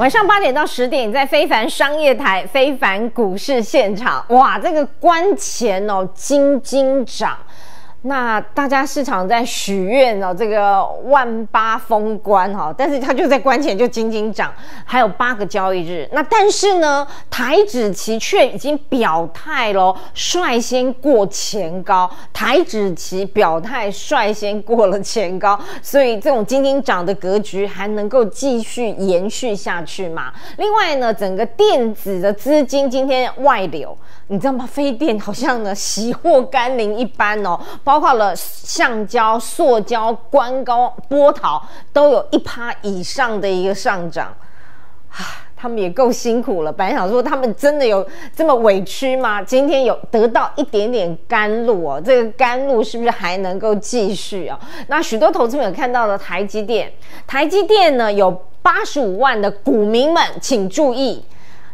晚上8点到10点，在非凡商业台、非凡股市现场，哇，这个关前哦，金涨。那大家市场在许愿哦，这个18,000封关哈，但是它就在关前就金涨，还有8个交易日。那但是呢，台指期却已经表态咯，率先过前高，台指期表态率先过了前高，所以这种金涨的格局还能够继续延续下去吗？另外呢，整个电子的资金今天外流，你知道吗？非电好像呢喜获甘霖一般哦。包括了橡胶、塑胶、观光、波涛都有1%以上的一个上涨，他们也够辛苦了。本来想说他们真的有这么委屈吗？今天有得到一点点甘露哦，这个甘露是不是还能够继续啊？那许多投资朋友看到了台积电，台积电呢有85万的股民们，请注意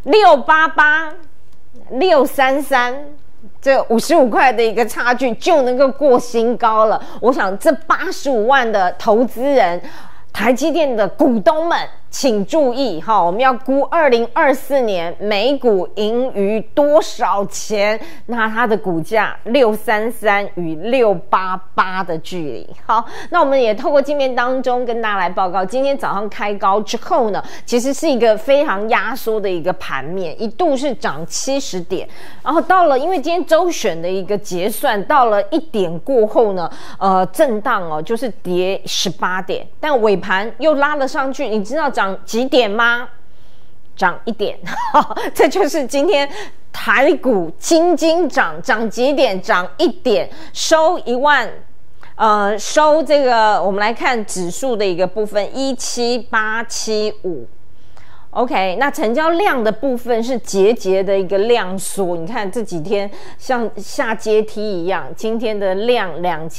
，688、633。这55块的一个差距就能够过新高了。我想这85万的投资人，台积电的股东们，请注意哈，我们要估2024年每股盈余多少钱？那它的股价633与688的距离。好，那我们也透过镜面当中跟大家来报告，今天早上开高之后呢，其实是一个非常压缩的一个盘面，一度是涨70点，然后到了因为今天周选的一个结算，到了1点过后呢，震荡哦，就是跌18点，但尾盘又拉了上去，你知道涨几点吗？涨1点，这就是今天台股金涨几点？涨1点，收收这个我们来看指数的一个部分17875。OK， 那成交量的部分是节的一个量缩，你看这几天像下阶梯一样，今天的量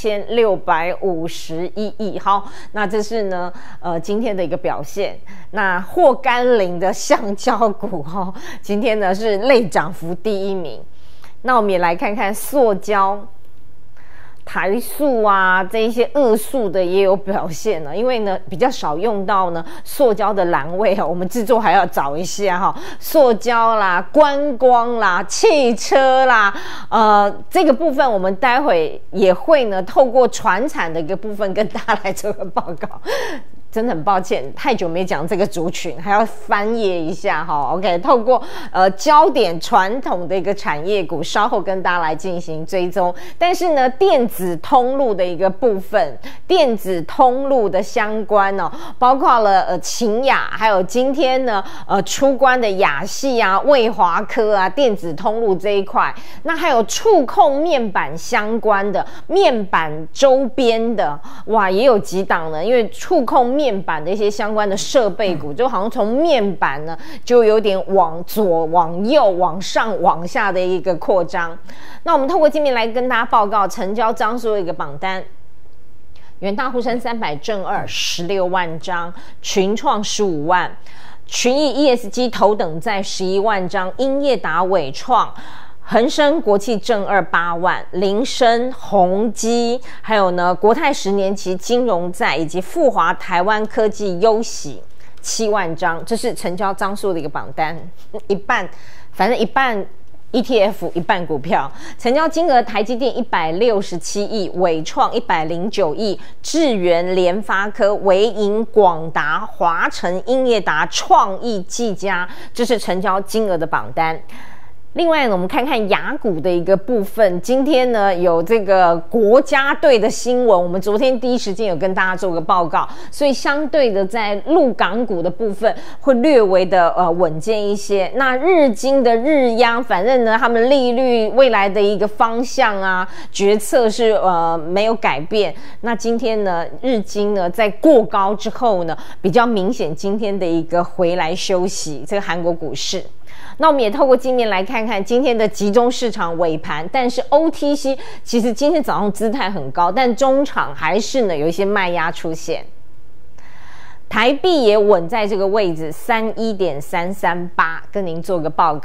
2651亿。好，那这是呢今天的一个表现。那获甘霖的橡胶股今天呢是类涨幅第1名。那我们也来看看塑胶。台塑啊，这一些二塑的也有表现了，因为呢比较少用到呢塑胶的栏位我们制作还要找一下塑胶啦、观光啦、汽车啦，这个部分我们待会也会呢透过传产的一个部分跟大家来做个报告。真的很抱歉，太久没讲这个族群，还要翻页一下OK， 透过焦点传统的一个产业股，稍后跟大家来进行追踪。但是呢，电子通路的一个部分，电子通路的相关包括了勤雅，还有今天呢出关的亚系啊、卫华科啊，电子通路这一块，那还有触控面板相关的、面板周边的，哇，也有几档呢，因为触控面板的一些相关的设备股，就好像从面板呢就有点往左、往右、往上、往下的一个扩张。那我们透过镜面来跟大家报告成交张数的一个榜单。元大沪深300正2 16万张，群创15万，群益 ESG 头等在11万张，英业达、伟创。恒生国际正2 8万，林森、宏基，还有呢国泰10年期金融债以及富华台湾科技优喜7万张，这是成交张数的一个榜单，一半，反正一半 ETF 一半股票，成交金额台积电167亿，伟创109亿，智原、联发科、微盈、广达、华城、英业达、创意、技嘉，这是成交金额的榜单。另外呢，我们看看亚股的一个部分。今天呢有这个国家队的新闻，我们昨天第一时间有跟大家做个报告，所以相对的在陆港股的部分会略微的稳健一些。那日经的日央，反正呢他们利率未来的一个方向啊决策是没有改变。那今天呢日经呢在过高之后呢，比较明显今天的一个回来休息，这个韩国股市。那我们也透过镜面来看看今天的集中市场尾盘，但是 OTC 其实今天早上姿态很高，但中场还是呢有一些卖压出现。台币也稳在这个位置31.338，跟您做个报告。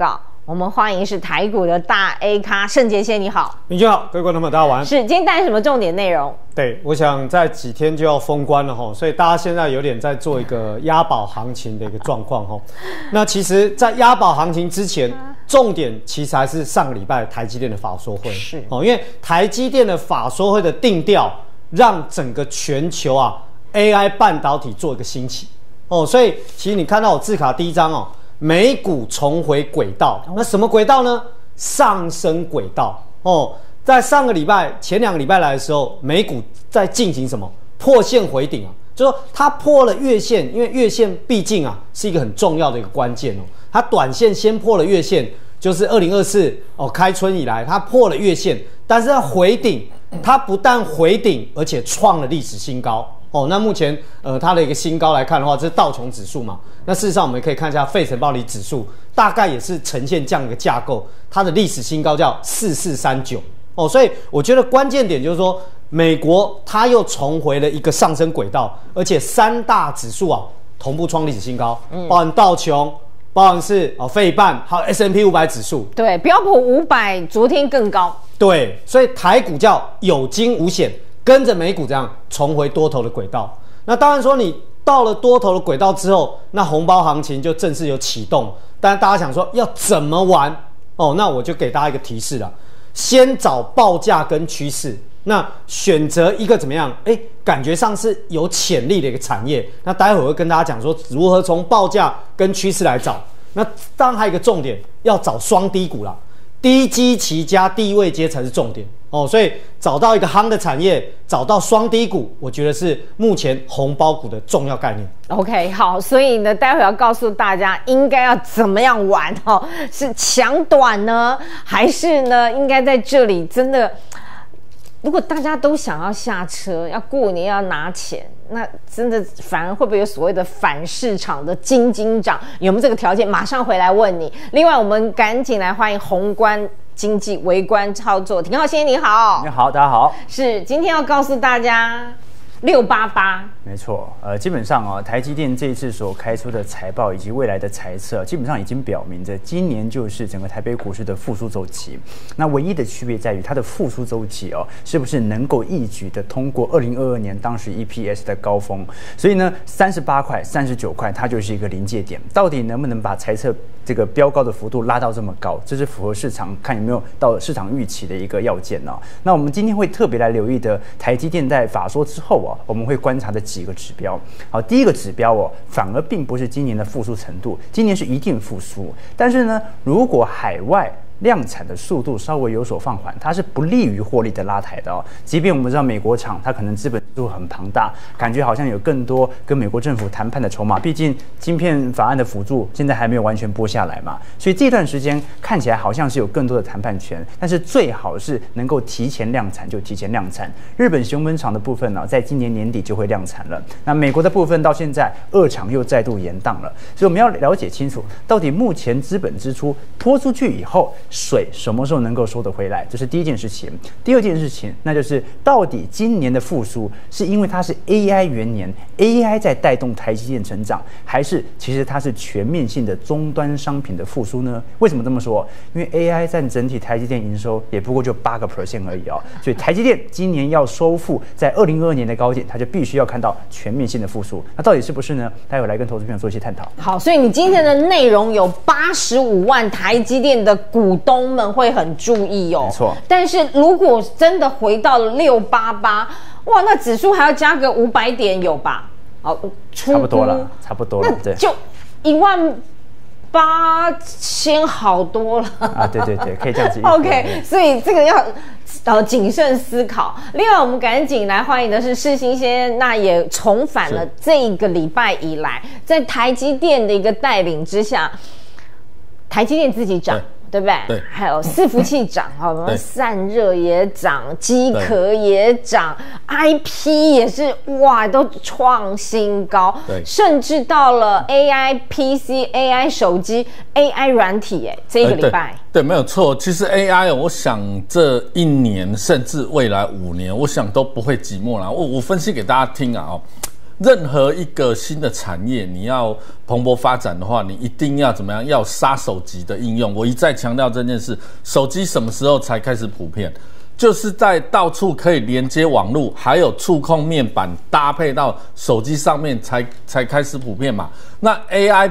我们欢迎是台股的大 A 咖盛杰先，你好， 明君好，各位观众朋友大家晚安。 是，今天带来什么重点内容？ 对，我想在几天就要封关了哈，所以大家现在有点在做一个押宝行情的一个状况哈。那其实，在押宝行情之前，重点其实还是上个礼拜台积电的法说会， 是哦，因为台积电的法说会的定调，让整个全球AI 半导体做一个兴起哦，所以其实你看到我字卡第一张哦。美股重回轨道，那什么轨道呢？上升轨道哦。在上个礼拜、前2个礼拜来的时候，美股在进行什么？破线回顶啊，就说它破了月线，因为月线毕竟是一个很重要的一个关键哦。它短线先破了月线，就是2024开春以来，它破了月线，但是它回顶，它不但回顶，而且创了历史新高。哦，那目前它的一个新高来看的话，这是道琼指数嘛？那事实上我们可以看一下费城半导体指数，大概也是呈现这样一个架构，它的历史新高叫4439哦，所以我觉得关键点就是说，美国它又重回了一个上升轨道，而且3大指数同步创历史新高，包含道琼，包含是费半，还有 S&P 500指数， 对，标普500昨天更高， 对，所以台股叫有惊无险。跟着美股这样重回多头的轨道，那当然说你到了多头的轨道之后，那红包行情就正式有启动。但是大家想说要怎么玩哦？那我就给大家一个提示了，先找报价跟趋势，那选择一个怎么样？感觉上是有潜力的一个产业。那待会我会跟大家讲说如何从报价跟趋势来找。那当然还有一个重点，要找双低股啦。低基期加低位阶才是重点哦，所以找到一个夯的产业，找到双低股，我觉得是目前红包股的重要概念。 OK， 好，所以呢，待会要告诉大家应该要怎么样玩哦，是抢短呢，还是呢，应该在这里真的？如果大家都想要下车，要过年要拿钱，那真的反而会不会有所谓的反市场的金涨？有没有这个条件？马上回来问你。另外，我们赶紧来欢迎宏观经济微观操作廷浩先生，你好。 你好，大家好。 是，今天要告诉大家688。 没错，基本上台积电这一次所开出的财报以及未来的财测，基本上已经表明着今年就是整个台北股市的复苏周期。那唯一的区别在于它的复苏周期是不是能够一举的通过2022年当时 EPS 的高峰。所以呢，38块、39块，它就是一个临界点。到底能不能把财测这个标高的幅度拉到这么高？这是符合市场看有没有到市场预期的一个要件那我们今天会特别来留意的台积电在法说之后我们会观察的几个指标。好，第一个指标反而并不是今年的复苏程度，今年是一定复苏，但是呢，如果海外量产的速度稍微有所放缓，它是不利于获利的拉抬的即便我们知道美国厂它可能资本数很庞大，感觉好像有更多跟美国政府谈判的筹码，毕竟晶片法案的辅助现在还没有完全拨下来嘛，所以这段时间看起来好像是有更多的谈判权，但是最好是能够提前量产就提前量产。日本熊本厂的部分在今年年底就会量产了，那美国的部分到现在2厂又再度延宕了，所以我们要了解清楚，到底目前资本支出拖出去以后，水什么时候能够收得回来？这是第一件事情。第二件事情，那就是到底今年的复苏是因为它是 AI 元年 ，AI 在带动台积电成长，还是其实它是全面性的终端商品的复苏呢？为什么这么说？因为 AI 占整体台积电营收也不过就8% 而已所以台积电今年要收复在2022年的高点，它就必须要看到全面性的复苏。那到底是不是呢？待会来跟投资朋友做一些探讨。 好，所以你今天的内容有85万台积电的股东们会很注意没错。 但是如果真的回到了688，哇，那指数还要加个500点有吧？ 差不多了，差不多了，对， 就18000好多了对，可以这样子。 OK， 所以这个要谨慎思考。另外，我们赶紧来欢迎的是世新先生，那也重返了这个礼拜以来，在台积电的一个带领之下，台积电自己涨。对不对？ 对， 还有伺服器涨，散热也涨，机壳也涨 ，IP 也是哇，都创新高。 对， 甚至到了 AI PC、AI 手机、AI 软体，这一个礼拜。 对，没有错。其实 AI， 我想这1年甚至未来5年，我想都不会寂寞啦。我分析给大家听任何一个新的产业，你要蓬勃发展的话，你一定要怎么样？要杀手级的应用。我一再强调这件事，手机什么时候才开始普遍？就是在到处可以连接网络，还有触控面板搭配到手机上面才开始普遍嘛。那 AI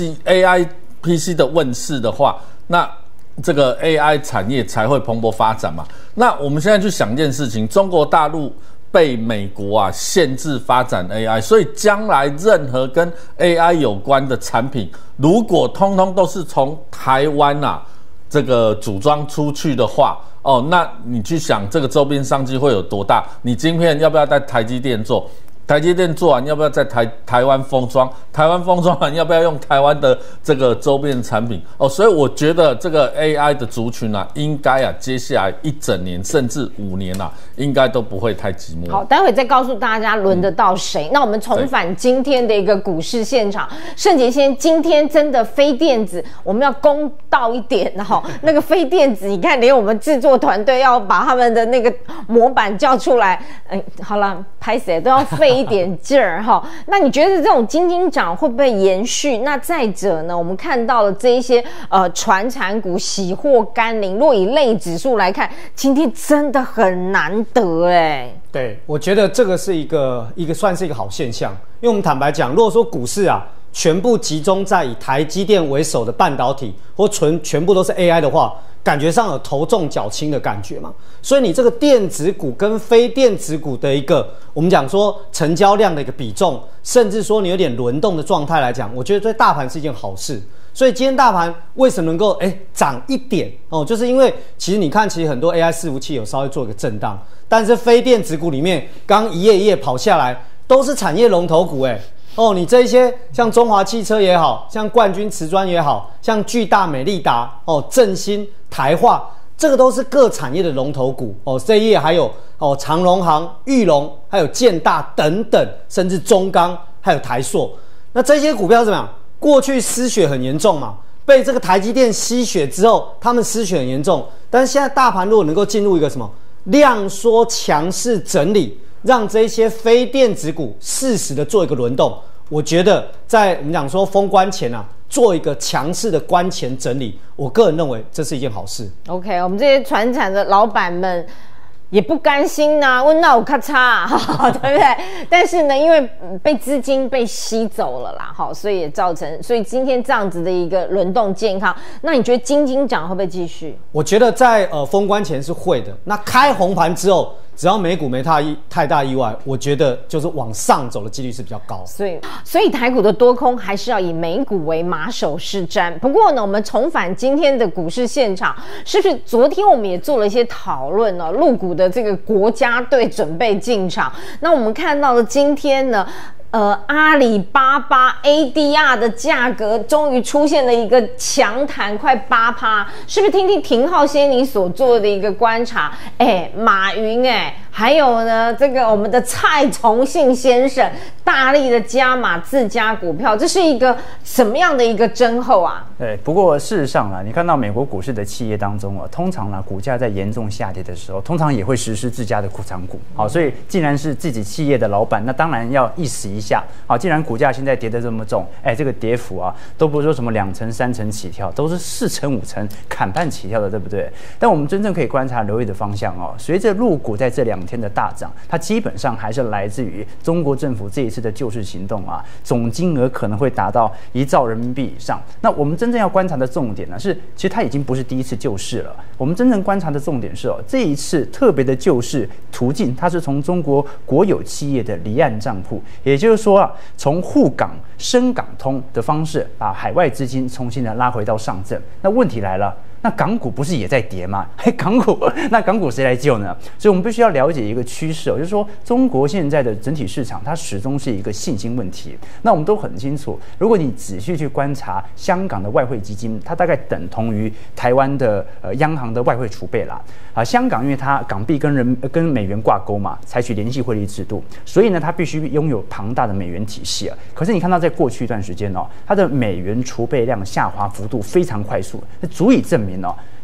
PC 的问世的话，那这个 AI 产业才会蓬勃发展嘛。那我们现在去想一件事情，中国大陆被美国限制发展 AI， 所以将来任何跟 AI 有关的产品，如果通通都是从台湾这个组装出去的话，那你去想这个周边商机会有多大？你晶片要不要在台积电做？台积电做完要不要在台湾封装？台湾封装完要不要用台湾的这个周边产品？所以我觉得这个 AI 的族群应该接下来1整年甚至5年应该都不会太寂寞。 好，待会再告诉大家轮得到谁。那我们重返今天的一个股市现场，盛杰先，今天真的非电子，我们要公道一点那个非电子，你看连我们制作团队要把他们的那个模板叫出来，好了，拍谁都要费一点劲儿那你觉得这种金涨会不会延续？那再者呢，我们看到了这一些传产股喜获甘霖，若以类指数来看，今天真的很难得对，我觉得这个是一个算是一个好现象，因为我们坦白讲，如果说股市全部集中在以台积电为首的半导体，或全部都是 AI 的话，感觉上有头重脚轻的感觉嘛。所以你这个电子股跟非电子股的一个，我们讲说成交量的一个比重，甚至说你有点轮动的状态来讲，我觉得对大盘是一件好事。所以今天大盘为什么能够涨一点就是因为其实你看，其实很多 AI 伺服器有稍微做一个震荡，但是非电子股里面刚一页一页跑下来，都是产业龙头股你这一些像中华汽车也好，像冠军瓷砖也好，像巨大美利达振兴台化，这个都是各产业的龙头股这一页还有长荣航、裕隆，还有建大等等，甚至中钢还有台塑。那这些股票怎么样？过去失血很严重嘛，被这个台积电吸血之后，他们失血很严重。但是现在大盘如果能够进入一个什么量缩强势整理，让这些非电子股适时的做一个轮动，我觉得在我们讲说封关前做一个强势的关前整理，我个人认为这是一件好事。 OK， 我们这些传产的老板们也不甘心问那我咔嚓对不对？但是呢，因为被资金被吸走了啦所以也造成，所以今天这样子的一个轮动健康。那你觉得金涨会不会继续？我觉得在封关前是会的。那开红盘之后，只要美股没太大意外，我觉得就是往上走的几率是比较高。所以台股的多空还是要以美股为马首是瞻。不过呢，我们重返今天的股市现场，是不是昨天我们也做了一些讨论呢？陆股的这个国家队准备进场，那我们看到了今天呢，阿里巴巴 ADR 的价格终于出现了一个强弹，快8%，是不是？听听廷浩先你所做的一个观察，马云还有呢，这个我们的蔡崇信先生大力的加码自家股票，这是一个什么样的一个征候啊？ 对，不过事实上你看到美国股市的企业当中通常股价在严重下跌的时候，通常也会实施自家的库藏股。好，所以既然是自己企业的老板，那当然要意识一下。好，既然股价现在跌得这么重，这个跌幅都不是说什么2成3成起跳，都是4成5成砍半起跳的，对不对？但我们真正可以观察留意的方向随着陆股在这2天的大涨，它基本上还是来自于中国政府这一次的救市行动总金额可能会达到1兆人民币以上。那我们真正要观察的重点是，其实它已经不是第一次救市了。我们真正观察的重点是这一次特别的救市途径，它是从中国国有企业的离岸账户，也就是说从沪港深港通的方式，把海外资金重新的拉回到上证。那问题来了，那港股不是也在跌吗？港股谁来救呢？所以我们必须要了解一个趋势就是说中国现在的整体市场它始终是一个信心问题。那我们都很清楚，如果你仔细去观察香港的外汇基金，它大概等同于台湾的央行的外汇储备啦。香港因为它港币跟美元挂钩嘛，采取联系汇率制度，所以呢它必须拥有庞大的美元体系可是你看到在过去一段时间它的美元储备量下滑幅度非常快速，足以证明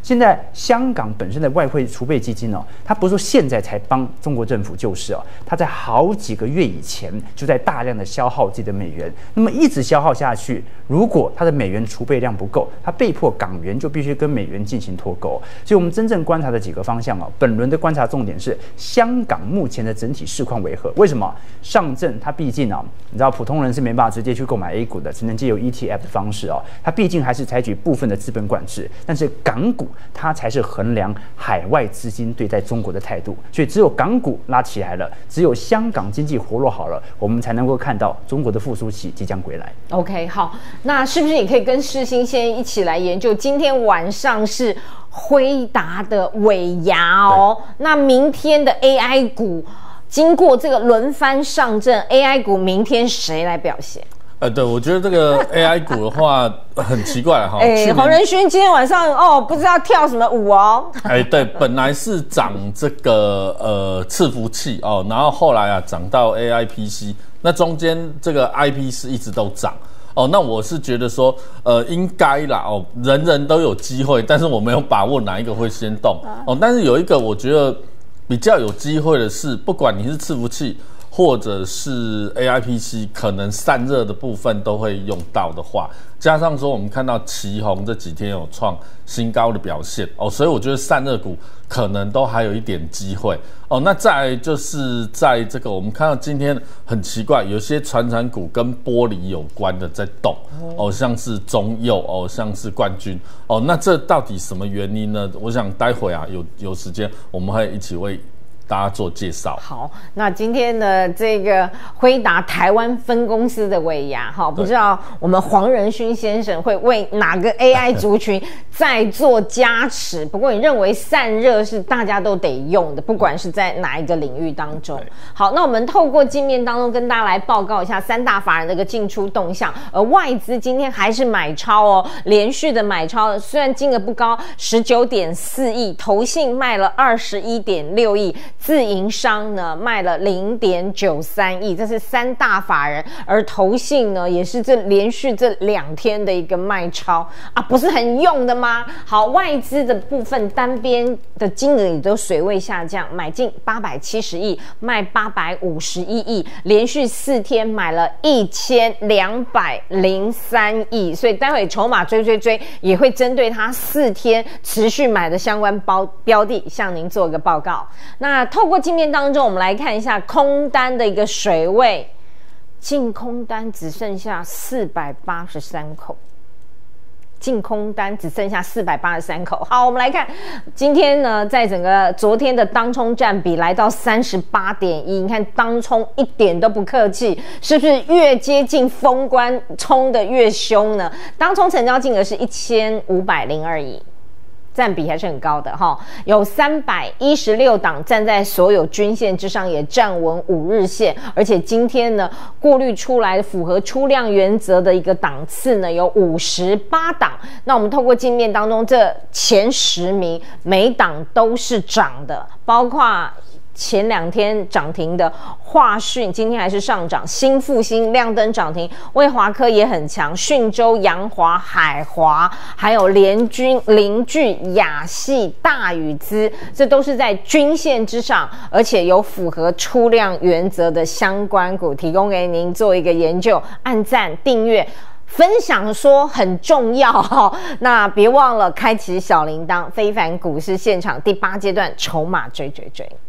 现在香港本身的外汇储备基金哦，它不是说现在才帮中国政府救市哦，它在好几个月以前就在大量的消耗自己的美元，那么一直消耗下去，如果它的美元储备量不够，它被迫港元就必须跟美元进行脱钩。所以我们真正观察的几个方向哦，本轮的观察重点是香港目前的整体市况为何？为什么？上证它毕竟啊，你知道普通人是没办法直接去购买 A 股的，只能借由 ETF 的方式哦，它毕竟还是采取部分的资本管制，但是港股它才是衡量海外资金对待中国的态度，所以只有港股拉起来了，只有香港经济活络好了，我们才能够看到中国的复苏期即将归来。 OK， 好，那是不是也可以跟世新先一起来研究？今天晚上是辉达的尾牙哦，那明天的 AI 股经过这个轮番上阵 ，AI 股明天谁来表现？ 对，我觉得这个 AI 股的话很奇怪了哈。 黄仁勋今天晚上不知道跳什么舞哦。 对，本来是涨这个伺服器哦，然后后来涨到 AIPC， 那中间这个 IP 是一直都涨。那我是觉得说，应该啦，人人都有机会，但是我没有把握哪一个会先动。但是有一个我觉得比较有机会的是，不管你是伺服器或者是 AIPC， 可能散热的部分都会用到的话，加上说我们看到奇鋐这几天有创新高的表现所以我觉得散热股可能都还有一点机会那再来就是在这个我们看到今天很奇怪，有些传产股跟玻璃有关的在动像是中佑像是冠军那这到底什么原因呢？我想待会有时间我们会一起为大家做介绍。 好，那今天的这个辉达台湾分公司的尾牙不知道我们黄仁勋先生会为哪个 AI 族群再做加持。不过你认为散热是大家都得用的，不管是在哪一个领域当中。好，那我们透过镜面当中跟大家来报告一下三大法人的一个进出动向。而外资今天还是买超连续的买超，虽然金额不高，19.4亿，投信卖了21.6亿。自营商呢卖了0.93亿，这是三大法人，而投信呢也是连续这2天的一个卖超不是很用的吗？好，外资的部分单边的金额也都水位下降，买进870亿，卖851亿，连续4天买了1203亿，所以待会筹码追也会针对它4天持续买的相关标的向您做一个报告。那透过镜面当中，我们来看一下空单的一个水位，净空单只剩下483口，净空单只剩下483口。好，我们来看今天呢，在整个昨天的当冲占比来到38.1，你看当冲一点都不客气，是不是越接近封关冲的越凶呢？当冲成交金额是1502亿。占比还是很高的有316档站在所有均线之上，也站稳5日线，而且今天呢过滤出来符合出量原则的一个档次呢有58档。那我们透过镜面当中这前10名每档都是涨的，包括前2天涨停的华讯今天还是上涨，新复兴亮灯涨停，卫华科也很强，讯州、阳华、海华，还有联军、凌聚、亚细、大宇资，这都是在均线之上，而且有符合出量原则的相关股，提供给您做一个研究。按赞、订阅、分享说很重要那别忘了开启小铃铛。非凡股市现场第8阶段筹码追。